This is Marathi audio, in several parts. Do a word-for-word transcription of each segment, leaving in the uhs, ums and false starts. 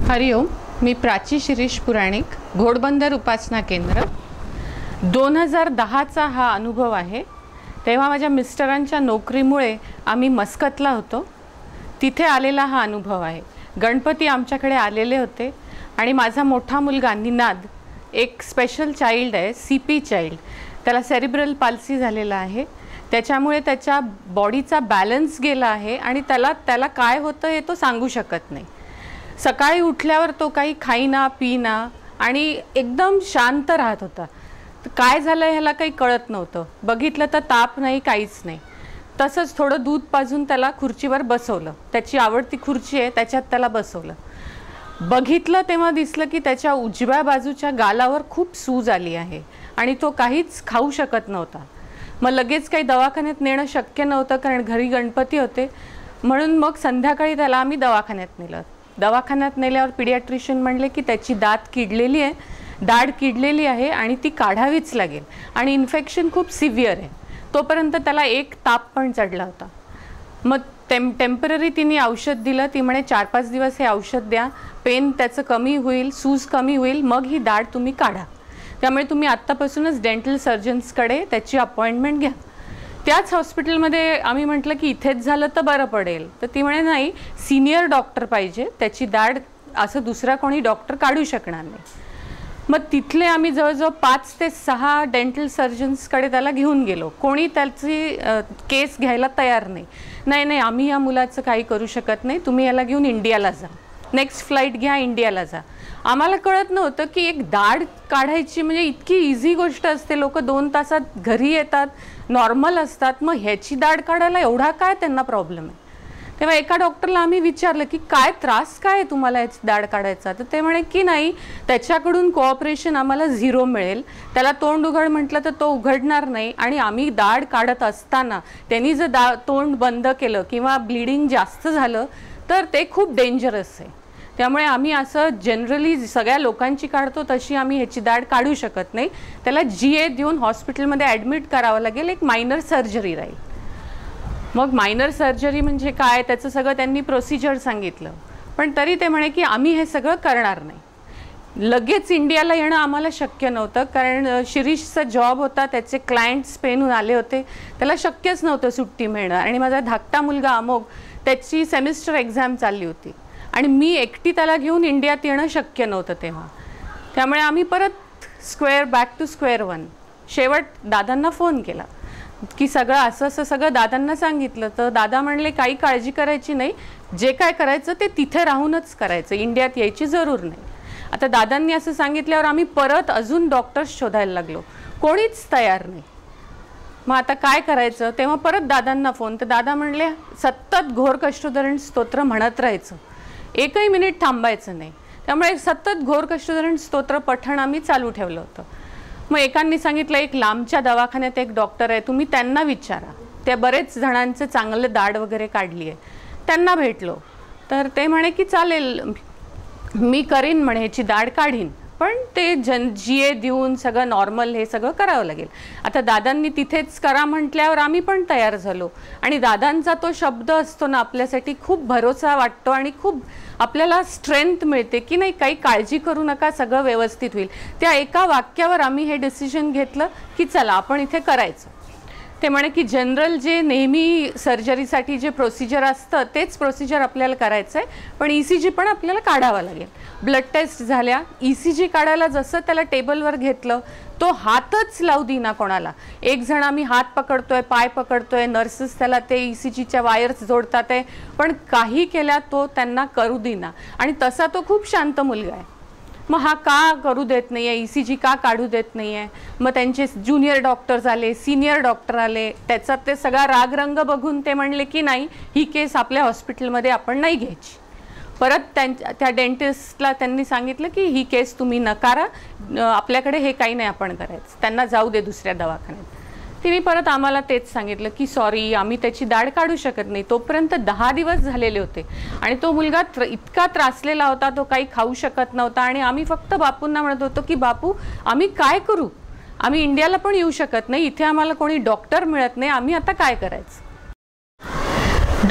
हरिओम, मी प्राची शिरीष पुराणिक, घोडबंदर उपासना केंद्र. दोन हजार दहाचा हा अनुभव आहे. तेव्हा माझ्या मिस्टरांच्या नोकरीमुळे आम्ही मस्कतला होतो. तिथे आलेला हा अनुभव आहे. गणपती आमच्याकडे आलेले होते आणि माझा मोठा मुलगा निनाद एक स्पेशल चाइल्ड आहे, सी पी चाइल्ड. त्याला सेरिब्रल पाल्सी झालेला आहे. त्याच्यामुळे त्याच्या बॉडीचा बॅलन्स गेला आहे आणि त्याला त्याला काय होतं हे तो सांगू शकत नाही. सकाळी उठल्यावर तो काही खाईना पिना आणि एकदम शांत राहत होता. काय झालं ह्याला काही कळत नव्हतं. बघितलं तर ताप नाही, काहीच नाही. तसंच थोडं दूध पाजून त्याला खुर्चीवर बसवलं. त्याची आवडती खुर्ची आहे, त्याच्यात त्याला बसवलं. बघितलं तेव्हा दिसलं की त्याच्या उजव्या बाजूच्या गालावर खूप सूज आली आहे आणि तो काहीच खाऊ शकत नव्हता. मग लगेच काही दवाखान्यात नेणं शक्य नव्हतं कारण घरी गणपती होते. म्हणून मग संध्याकाळी त्याला आम्ही दवाखान्यात नेलं. दवाखान्यात नेल्यावर पीडियाट्रिशियन म्हणले की त्याची दात किडलेली आहे, दाढ किडलेली आहे आणि ती काढावीच लागेल आणि इन्फेक्शन खूप सिव्हिअर आहे. तोपर्यंत त्याला एक ताप पण चढला होता. मग टेम टेम्पररी तिने औषध दिलं. ती म्हणे चार पाच दिवस हे औषध द्या, पेन त्याचं कमी होईल, सूज कमी होईल, मग ही दाढ तुम्ही काढा. त्यामुळे तुम्ही आत्तापासूनच डेंटल सर्जन्सकडे त्याची अपॉइंटमेंट घ्या. त्याच हॉस्पिटलमध्ये आम्ही म्हटलं की इथेच झालं तर बरं पडेल. तर ती म्हणे नाही, सिनियर डॉक्टर पाहिजे, त्याची दाढ असं दुसरा कोणी डॉक्टर काढू शकणार नाही. मग तिथले आम्ही जवळजवळ पाच ते सहा डेंटल सर्जन्सकडे त्याला घेऊन गेलो. कोणी त्याची केस घ्यायला तयार नाही. नाही नाही आम्ही या मुलाचं काही करू शकत नाही, तुम्ही याला घेऊन इंडियाला जा, नेक्स्ट फ्लाईट घ्या, इंडियाला जा. आम्हाला कळत नव्हतं की एक दाढ काढायची म्हणजे इतकी इझी गोष्ट असते. लोक दोन तासात घरी येतात, नॉर्मल असतात. मग ह्याची दाढ काढायला एवढा काय त्यांना प्रॉब्लेम आहे? तेव्हा एका डॉक्टरला आम्ही विचारलं की काय त्रास काय आहे तुम्हाला याची दाढ काढायचा? तर ते म्हणे की नाही, त्याच्याकडून कोऑपरेशन आम्हाला झिरो मिळेल. त्याला तोंड उघड म्हटलं तर तो उघडणार नाही आणि आम्ही दाढ काढत असताना त्यांनी जर दा तोंड बंद केलं किंवा ब्लिडिंग जास्त झालं तर ते खूप डेंजरस आहे. त्यामुळे आम्ही असं जनरली सगळ्या लोकांची काढतो तशी आम्ही ह्याची दाढ काढू शकत नाही. त्याला जी ए देऊन हॉस्पिटलमध्ये ॲडमिट करावं लागेल, एक मायनर सर्जरी राहील. मग मायनर सर्जरी म्हणजे काय, त्याचं सगळं त्यांनी प्रोसिजर सांगितलं. पण तरी ते म्हणे की आम्ही हे सगळं करणार नाही. लगेच इंडियाला येणं आम्हाला शक्य नव्हतं कारण शिरीषचा जॉब होता, त्याचे क्लायंट स्पेनहून आले होते, त्याला शक्यच नव्हतं सुट्टी मिळणं. आणि माझा धाकटा मुलगा अमोघ, त्याची सेमिस्टर एक्झाम चालली होती आणि मी एकटी त्याला घेऊन इंडियात येणं शक्य नव्हतं तेव्हा. त्यामुळे आम्ही परत square back to square one. शेवट दादांना फोन केला की सगळं असं असं सगळं दादांना सांगितलं. तर दादा म्हणले काही काळजी करायची नाही, जे काय करायचं ते तिथे राहूनच करायचं, इंडियात यायची जरूर नाही. आता दादांनी असं सांगितल्यावर आम्ही परत अजून डॉक्टर्स शोधायला लागलो. कोणीच तयार नाही. मग आता काय करायचं? तेव्हा परत दादांना फोन. तर दादा म्हणले सतत घोर कष्टोद्धरण स्तोत्र म्हणत राहायचं, एकही मिनिट थांबायचं नाही. त्यामुळे सतत घोर कष्टोद्धरण स्तोत्र पठण आम्ही चालू ठेवलं होतं. मग एकांनी सांगितलं एक लांबच्या दवाखान्यात एक डॉक्टर आहे, तुम्ही त्यांना विचारा, त्या बरेच जणांचे चांगले दाढ वगैरे काढली आहे. त्यांना भेटलो तर ते म्हणे की चालेल, मी करीन म्हणे, ह्याची दाढ काढीन, पण ते जन जी ए देऊन सगळं नॉर्मल हे सगळं करावं लागेल. आता दादांनी तिथेच करा म्हटल्यावर आम्ही पण तयार झालो. आणि दादांचा तो शब्द असतो ना, आपल्यासाठी खूप भरोसा वाटतो आणि खूप आपल्याला स्ट्रेंथ मिळते की नाही, काही काळजी करू नका, सगळं व्यवस्थित होईल. त्या एका वाक्यावर आम्ही हे डिसिजन घेतलं की चला आपण इथे करायचं. ते म्हणे की जनरल जे नेहमी सर्जरीसाठी जे प्रोसिजर असतं तेच प्रोसिजर आपल्याला करायचं आहे, पण ई सी जी पण आपल्याला काढावा लागेल. ब्लड टेस्ट झाल्या, ई सी जी काढायला जसं त्याला टेबलवर घेतलं तो हातच लावू देईना कोणाला. एक जण आम्ही हात पकडतोय, पाय पकडतोय, नर्सेस त्याला ते ई सी जीच्या वायर्स जोडतात आहे, पण काही केल्या तो त्यांना करू देईना. आणि तसा तो खूप शांत मुलगा आहे. मग हा का करू देत नाही आहे, ई सी जी का काढू देत नाही आहे? मग त्यांचे ज्युनियर डॉक्टर्स आले, सिनियर डॉक्टर आले, त्याचा ते सगळा रागरंग बघून ते म्हणले की नाही, ही केस आपल्या हॉस्पिटलमध्ये आपण नाही घ्यायची. परत त्यांच्या त्या डेंटिस्टला त्यांनी सांगितलं की ही केस तुम्ही नकारा, आपल्याकडे हे काही नाही आपण करायचं, त्यांना जाऊ दे दुसऱ्या दवाखान्यात. तिने परत आम्हाला तेच सांगितलं की सॉरी, आम्ही त्याची दाढ काढू शकत नाही. तोपर्यंत दहा दिवस झालेले होते आणि तो मुलगा त्र इतका त्रासलेला होता, तो काही खाऊ शकत नव्हता. आणि आम्ही फक्त बापूंना म्हणत होतो की बापू आम्ही काय करू, आम्ही इंडियाला पण येऊ शकत नाही, इथे आम्हाला कोणी डॉक्टर मिळत नाही, आम्ही आता काय करायचं?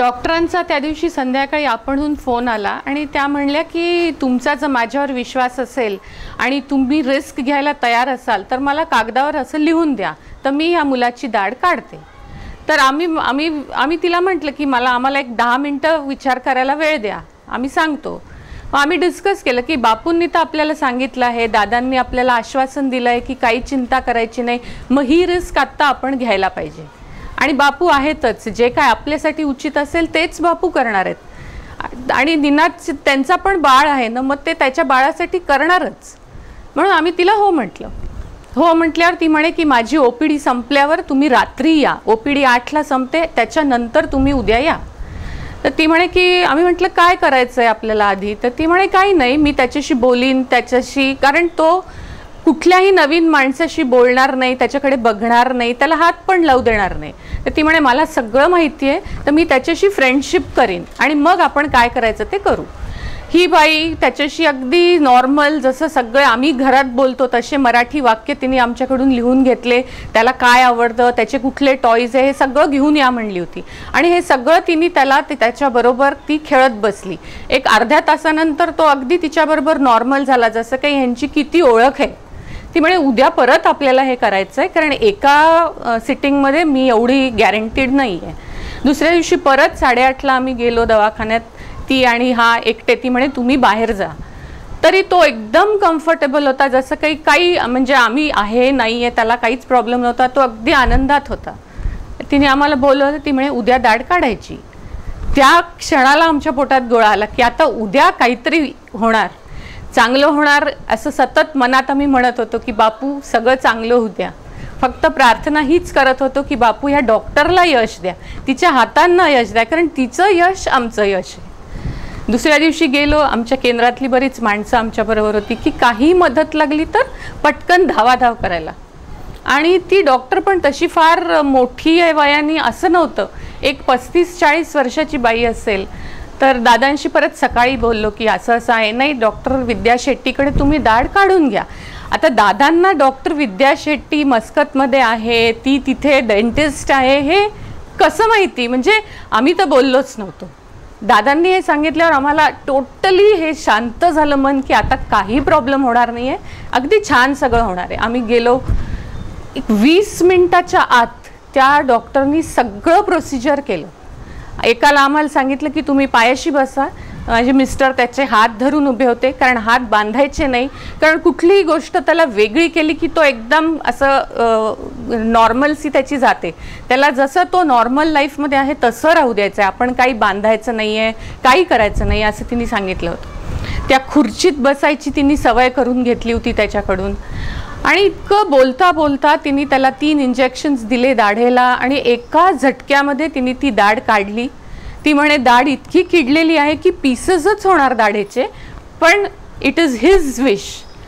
डॉक्टरांचा त्या दिवशी संध्याकाळी आपणहून फोन आला आणि त्या म्हणल्या की तुमचा जर माझ्यावर विश्वास असेल आणि तुम्ही रिस्क घ्यायला तयार असाल तर मला कागदावर असं लिहून द्या, तर मी ह्या मुलाची दाढ काढते. तर आम्ही आम्ही आम्ही तिला म्हटलं की मला आम्हाला एक दहा मिनटं विचार करायला वेळ द्या, आम्ही सांगतो. मग आम्ही डिस्कस केलं की बापूंनी तर आपल्याला सांगितलं आहे, दादांनी आपल्याला आश्वासन दिलं आहे की काही चिंता करायची नाही, मग ही रिस्क आत्ता आपण घ्यायला पाहिजे. आणि बापू आहेतच, जे काय आपल्यासाठी उचित असेल तेच बापू करणार आहेत. आणि निनाद त्यांचा पण बाळ आहे ना, मग ते त्याच्या बाळासाठी करणारच. म्हणून आम्ही तिला हो म्हटलं. हो म्हटल्यावर ती म्हणे की माझी ओपीडी संपल्यावर तुम्ही रात्री या, ओपीडी आठला संपते, त्याच्यानंतर तुम्ही उद्या या. तर ती म्हणे की आम्ही म्हटलं काय करायचं आहे आपल्याला आधी. तर ती म्हणे काही नाही, मी त्याच्याशी बोलीन त्याच्याशी, कारण तो कुठल्याही नवीन माणसाशी बोलणार नाही, त्याच्याकडे बघणार नाही, त्याला हात पण लावू देणार नाही. तर ती म्हणे मला सगळं माहिती आहे, तर मी त्याच्याशी फ्रेंडशिप करीन आणि मग आपण काय करायचं ते करू. ही बाई त्याच्याशी अगदी नॉर्मल, जसं सगळे आम्ही घरात बोलतो तसे मराठी वाक्य तिने आमच्याकडून लिहून घेतले. त्याला काय आवडतं, त्याचे कुठले टॉयज आहे, हे सगळं घेऊन या म्हणली होती. आणि हे सगळं तिने त्याला त्याच्याबरोबर ती खेळत बसली. एक अर्ध्या तासानंतर तो अगदी तिच्याबरोबर नॉर्मल झाला, जसं काही ह्यांची किती ओळख आहे. ती म्हणे उद्या परत आपल्याला हे करायचं आहे, कारण एका सिटिंगमध्ये मी एवढी गॅरंटीड नाही आहे. दुसऱ्या दिवशी परत साडेआठला आम्ही गेलो दवाखान्यात, ती आणि हा एकटे. ती म्हणे तुम्ही बाहेर जा. तरी तो एकदम कम्फर्टेबल होता, जसं काही काही म्हणजे आम्ही आहे नाही आहे त्याला काहीच प्रॉब्लेम नव्हता. तो अगदी आनंदात होता. तिने आम्हाला बोलवलं, ती म्हणे उद्या दाढ काढायची. त्या क्षणाला आमच्या पोटात गोळा आला की आता उद्या काहीतरी होणार, चांगलं होणार असं सतत मनात आम्ही म्हणत होतो की बापू सगळं चांगलं होऊ द्या. फक्त प्रार्थना हीच करत होतो की बापू ह्या डॉक्टरला यश द्या, तिच्या हातांना यश द्या, कारण तिचं यश आमचं यश आहे. दुसऱ्या दिवशी गेलो, आमच्या केंद्रातली बरीच माणसं आमच्याबरोबर होती की काही मदत लागली तर पटकन धावाधाव करायला. आणि ती डॉक्टर पण तशी फार मोठी आहे वयाने असं नव्हतं, एक पस्तीस चाळीस वर्षाची बाई असेल. तर दादांशी परत सकाळी बोललो की असं असं आहे, नाही डॉक्टर विद्या शेट्टीकडे तुम्ही दाढ काढून घ्या. आता दादांना डॉक्टर विद्या शेट्टी मस्कतमध्ये आहे, ती तिथे डेंटिस्ट आहे, हे कसं माहिती, म्हणजे आम्ही तर बोललोच नव्हतो. दादांनी हे सांगितल्यावर आम्हाला टोटली हे शांत झालं मन की आता काही प्रॉब्लेम होणार नाही आहे, अगदी छान सगळं होणार आहे. आम्ही गेलो, एक वीस मिनिटाच्या आत त्या डॉक्टरनी सगळं प्रोसिजर केलं. एकाला आम्हाला सांगितलं की तुम्ही पायाशी बसा. माझे मिस्टर त्याचे हात धरून उभे होते, कारण हात बांधायचे नाही, कारण कुठलीही गोष्ट त्याला वेगळी केली की तो एकदम असं नॉर्मलसी त्याची जाते. त्याला जसं तो नॉर्मल लाईफमध्ये आहे तसं राहू द्यायचं आहे, आपण काही बांधायचं नाही आहे, काही करायचं नाही असं तिने सांगितलं होतं. त्या खुर्चीत बसायची तिने सवय करून घेतली होती त्याच्याकडून. आणि इतकं बोलता बोलता तिने त्याला तीन इंजेक्शन्स दिले दाढेला आणि एका झटक्यामध्ये तिने ती दाढ काढली. ती म्हणे दाढ इतकी किडलेली आहे की पीसेसच होणार दाढेचे, पण इट इज हिज विश.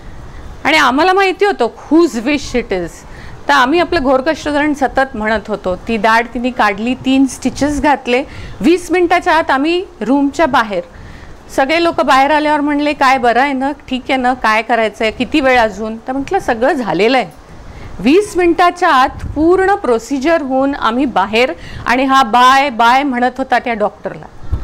आणि आम्हाला माहिती होतं हुज विश इट इज. तर आम्ही आपलं घोरकष्टधरण सतत म्हणत होतो. ती दाढ तिने काढली, तीन स्टिचेस घातले. वीस मिनिटाच्या आत आम्ही रूमच्या बाहेर. सगळे लोक बाहेर आल्यावर म्हणले काय बरं आहे ना, ठीक आहे ना, काय करायचं आहे, किती वेळ अजून. तर म्हटलं सगळं झालेलं आहे. वीस मिनिटाच्या आत पूर्ण प्रोसिजर होऊन आम्ही बाहेर, आणि हा बाय बाय म्हणत होता त्या डॉक्टरला.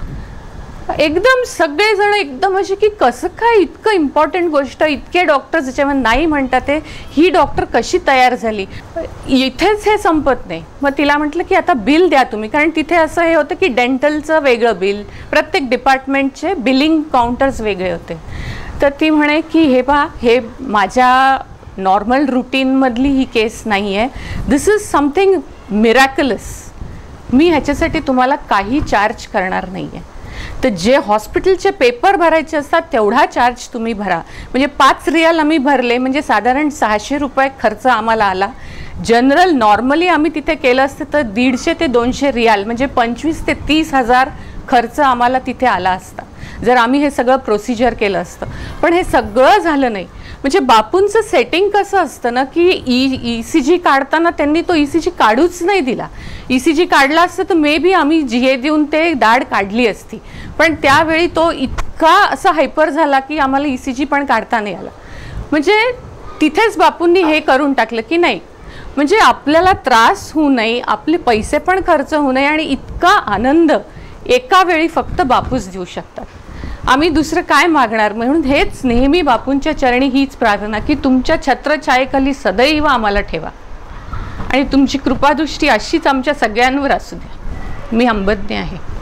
एकदम सगळेजण एकदम असे की कसं काय इतकं इम्पॉर्टंट गोष्ट, इतके डॉक्टर्स ज्याच्यामध्ये नाही म्हणतात ते, ही डॉक्टर कशी तयार झाली. इथेच हे संपत नाही. मग तिला म्हटलं की आता बिल द्या तुम्ही, कारण तिथे असं हे होतं की डेंटलचं वेगळं बिल, प्रत्येक डिपार्टमेंटचे बिलिंग काउंटर्स वेगळे होते. तर ती म्हणे की हे पहा, हे माझ्या नॉर्मल रुटीनमधली ही केस नाही आहे, दिस इज समथिंग मिरॅकलस. मी ह्याच्यासाठी तुम्हाला काही चार्ज करणार नाही आहे. तर जे हॉस्पिटलचे पेपर भरायचे असतात तेवढा चार्ज तुम्ही भरा. म्हणजे पाच रियाल आम्ही भरले, म्हणजे साधारण सहाशे रुपये खर्च आम्हाला आला. जनरल नॉर्मली आम्ही तिथे केलं असतं तर दीडशे ते दोनशे रियाल म्हणजे पंचवीस ते तीस हजार खर्च आम्हाला तिथे आला असता जर आम्ही हे सगळं प्रोसिजर केलं असतं. पण हे सगळं झालं नाही. म्हणजे बापूंचं सेटिंग कसं असतं ना की ई ई सी जी काढताना त्यांनी तो ई सी जी काढूच नाही दिला. ई सी जी काढला असतं तर मे बी आम्ही जी ए देऊन ते दाढ काढली असती. पण त्यावेळी तो इतका असा हायपर झाला की आम्हाला ई सी जी पण काढता नाही आला. म्हणजे तिथेच बापूंनी हे करून टाकलं की नाही, म्हणजे आपल्याला त्रास होऊ नये, आपले पैसे पण खर्च होऊ नये आणि इतका आनंद एका वेळी फक्त बापूच देऊ शकतात. आम्ही दुसरं काय मागणार. म्हणून हेच नेहमी बापूंच्या चरणी हीच प्रार्थना की तुमच्या छत्रछायेखाली सदैव आम्हाला ठेवा आणि तुमची कृपादृष्टी अशीच आमच्या सगळ्यांवर असू द्या. मी अंबज्ञ आहे.